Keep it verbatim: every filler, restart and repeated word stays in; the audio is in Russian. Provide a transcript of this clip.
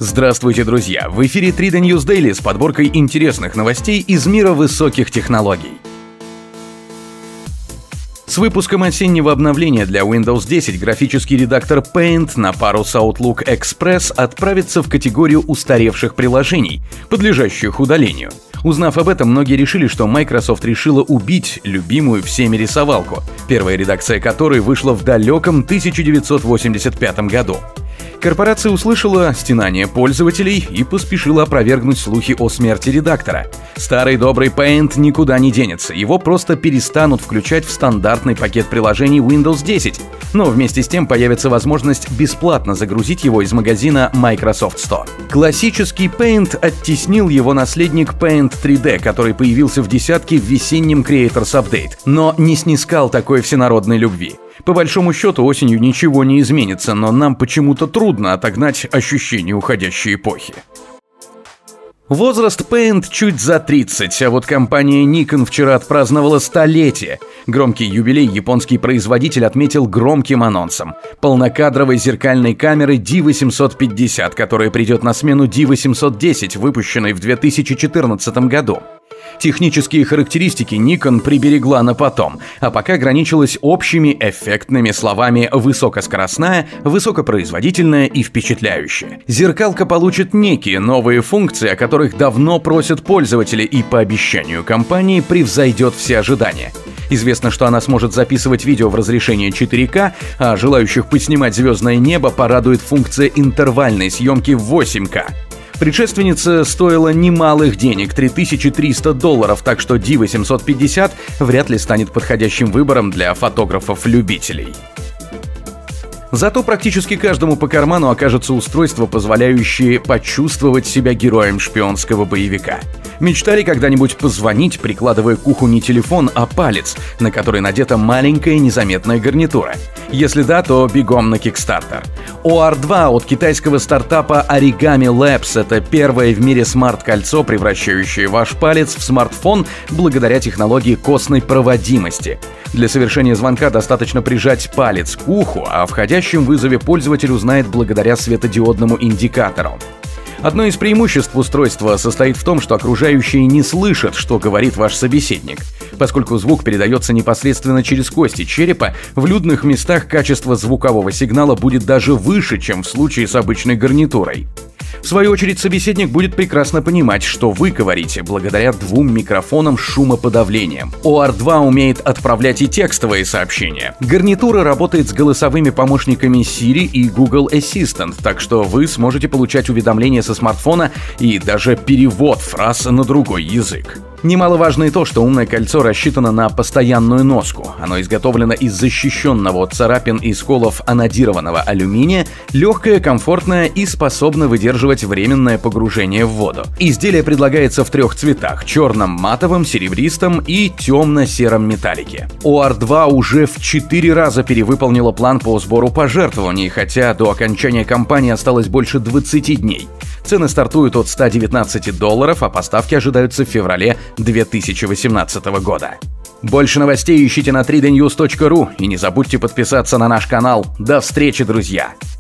Здравствуйте, друзья! В эфире три дэ News Daily с подборкой интересных новостей из мира высоких технологий. С выпуском осеннего обновления для Windows десять графический редактор Paint на пару с Outlook Express отправится в категорию устаревших приложений, подлежащих удалению. Узнав об этом, многие решили, что Microsoft решила убить любимую всеми рисовалку, первая редакция которой вышла в далеком тысяча девятьсот восемьдесят пятом году. Корпорация услышала стенания пользователей и поспешила опровергнуть слухи о смерти редактора. Старый добрый Paint никуда не денется, его просто перестанут включать в стандартный пакет приложений Windows десять, но вместе с тем появится возможность бесплатно загрузить его из магазина Microsoft Store. Классический Paint оттеснил его наследник Paint три дэ, который появился в десятке в весеннем Creators Update, но не снискал такой всенародной любви. По большому счету, осенью ничего не изменится, но нам почему-то трудно отогнать ощущение уходящей эпохи. Возраст Paint чуть за тридцать, а вот компания Nikon вчера отпраздновала столетие. Громкий юбилей японский производитель отметил громким анонсом – полнокадровой зеркальной камеры ди восемьсот пятьдесят, которая придет на смену ди восемьсот десять, выпущенной в две тысячи четырнадцатом году. Технические характеристики Nikon приберегла на потом, а пока ограничилась общими эффектными словами «высокоскоростная», «высокопроизводительная» и «впечатляющая». Зеркалка получит некие новые функции, о которых давно просят пользователи, и по обещанию компании превзойдет все ожидания. Известно, что она сможет записывать видео в разрешении четыре ка, а желающих поснимать звездное небо порадует функция интервальной съемки в восемь ка. Предшественница стоила немалых денег – три тысячи триста долларов, так что ди восемьсот пятьдесят вряд ли станет подходящим выбором для фотографов-любителей. Зато практически каждому по карману окажется устройство, позволяющее почувствовать себя героем шпионского боевика. Мечтали когда-нибудь позвонить, прикладывая к уху не телефон, а палец, на который надета маленькая незаметная гарнитура? Если да, то бегом на Kickstarter. о ар два от китайского стартапа Origami Labs – это первое в мире смарт-кольцо, превращающее ваш палец в смартфон благодаря технологии костной проводимости. Для совершения звонка достаточно прижать палец к уху, а о входящем вызове пользователь узнает благодаря светодиодному индикатору. Одно из преимуществ устройства состоит в том, что окружающие не слышат, что говорит ваш собеседник. Поскольку звук передается непосредственно через кости черепа, в людных местах качество звукового сигнала будет даже выше, чем в случае с обычной гарнитурой. В свою очередь, собеседник будет прекрасно понимать, что вы говорите, благодаря двум микрофонам с шумоподавлением. о ар два умеет отправлять и текстовые сообщения. Гарнитура работает с голосовыми помощниками Siri и Google Assistant, так что вы сможете получать уведомления со смартфона и даже перевод фраз на другой язык. Немаловажно и то, что умное кольцо рассчитано на постоянную носку. Оно изготовлено из защищенного от царапин и сколов анодированного алюминия, легкое, комфортное и способно выдерживать временное погружение в воду. Изделие предлагается в трех цветах – черном, матовом, серебристом и темно-сером металлике. о ар два уже в четыре раза перевыполнила план по сбору пожертвований, хотя до окончания кампании осталось больше двадцати дней. Цены стартуют от ста девятнадцати долларов, а поставки ожидаются в феврале две тысячи восемнадцатого года. Больше новостей ищите на три дэ ньюс точка ру и не забудьте подписаться на наш канал. До встречи, друзья!